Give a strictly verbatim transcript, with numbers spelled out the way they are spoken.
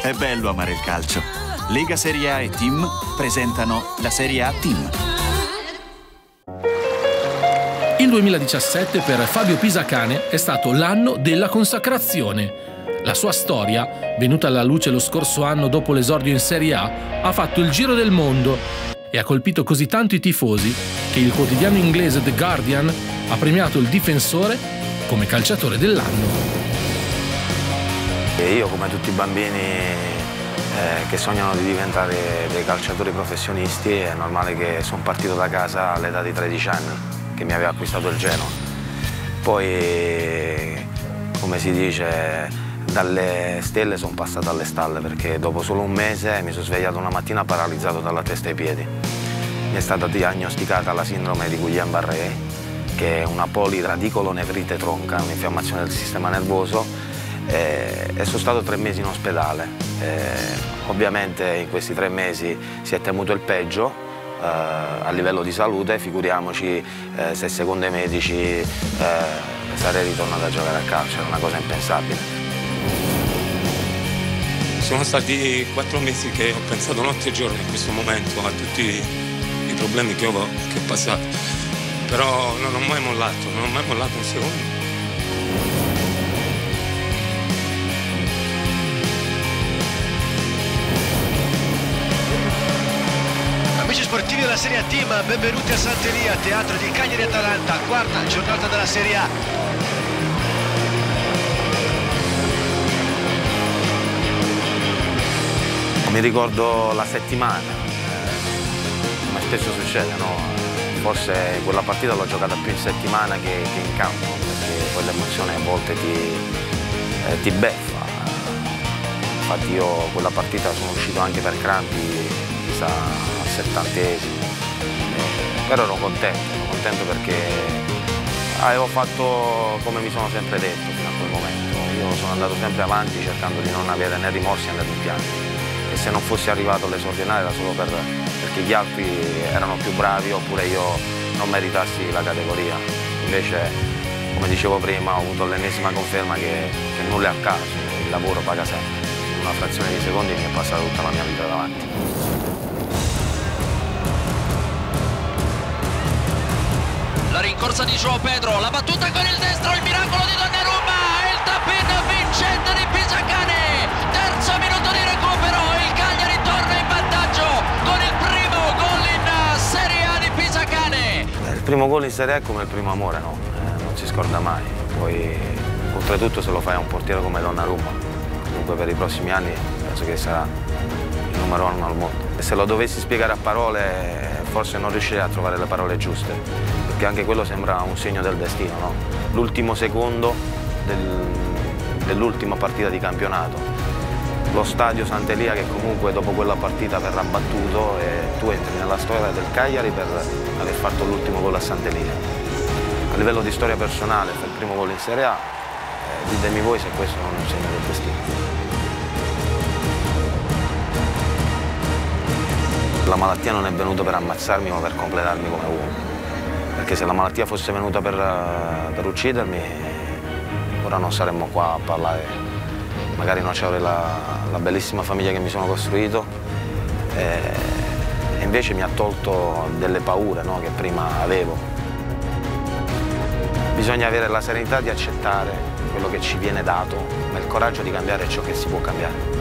È bello amare il calcio. Lega Serie A e Team presentano la Serie A Team. Il duemiladiciassette per Fabio Pisacane è stato l'anno della consacrazione. La sua storia, venuta alla luce lo scorso anno dopo l'esordio in Serie A, ha fatto il giro del mondo e ha colpito così tanto i tifosi che il quotidiano inglese The Guardian ha premiato il difensore come calciatore dell'anno. Io, come tutti i bambini eh, che sognano di diventare dei calciatori professionisti, è normale che sono partito da casa all'età di tredici anni, che mi aveva acquistato il Genoa. Poi, come si dice, dalle stelle sono passato alle stalle, perché dopo solo un mese mi sono svegliato una mattina paralizzato dalla testa ai piedi. Mi è stata diagnosticata la sindrome di Guillain-Barré, che è una poliradicolo-nevrite tronca, un'infiammazione del sistema nervoso, e sono stato tre mesi in ospedale. E ovviamente in questi tre mesi si è temuto il peggio eh, a livello di salute, figuriamoci eh, se secondo i medici eh, sarei ritornato a giocare a calcio, era una cosa impensabile. Sono stati quattro mesi che ho pensato notte e giorno in questo momento a tutti i problemi che ho, che ho passato, però non ho mai mollato, non ho mai mollato un secondo. Amici sportivi della Serie A Team, benvenuti a Sant'Elia, teatro di Cagliari-Atalanta, quarta giornata della Serie A. Mi ricordo la settimana, come spesso succede, no? Forse quella partita l'ho giocata più in settimana che, che in campo, perché poi l'emozione a volte ti, eh, ti beffa. Infatti io quella partita sono uscito anche per crampi, chissà, al settantesimo, eh, però ero contento, ero contento perché avevo fatto come mi sono sempre detto fino a quel momento. Io sono andato sempre avanti cercando di non avere né rimorsi né rimpianti. E se non fossi arrivato all'esordinale era solo per, perché gli altri erano più bravi oppure io non meritassi la categoria. Invece, come dicevo prima, ho avuto l'ennesima conferma che, che nulla è a caso, il lavoro paga sempre. In una frazione di secondi mi è passata tutta la mia vita davanti. La rincorsa di João Pedro, la battuta con il destro, il miracolo di Donnarumma, il tap-in vincente di Pisacane, terzo minuto di recupero, il Cagliari torna in vantaggio con il primo gol in Serie A di Pisacane. Il primo gol in Serie A è come il primo amore, no? Eh, non si scorda mai. Poi, oltretutto, se lo fai a un portiere come Donnarumma, comunque per i prossimi anni penso che sarà il numero uno al mondo. E se lo dovessi spiegare a parole, forse non riuscirei a trovare le parole giuste, perché anche quello sembra un segno del destino, no? L'ultimo secondo del, dell'ultima partita di campionato, lo stadio Sant'Elia che comunque dopo quella partita verrà battuto e tu entri nella storia del Cagliari per aver fatto l'ultimo gol a Sant'Elia. A livello di storia personale, per il primo gol in Serie A, eh, ditemi voi se questo non è un segno del destino. La malattia non è venuta per ammazzarmi ma per completarmi come uomo, perché se la malattia fosse venuta per, per uccidermi ora non saremmo qua a parlare, magari non avrei la, la bellissima famiglia che mi sono costruito e, e invece mi ha tolto delle paure, no, che prima avevo. Bisogna avere la serenità di accettare quello che ci viene dato, ma il coraggio di cambiare ciò che si può cambiare.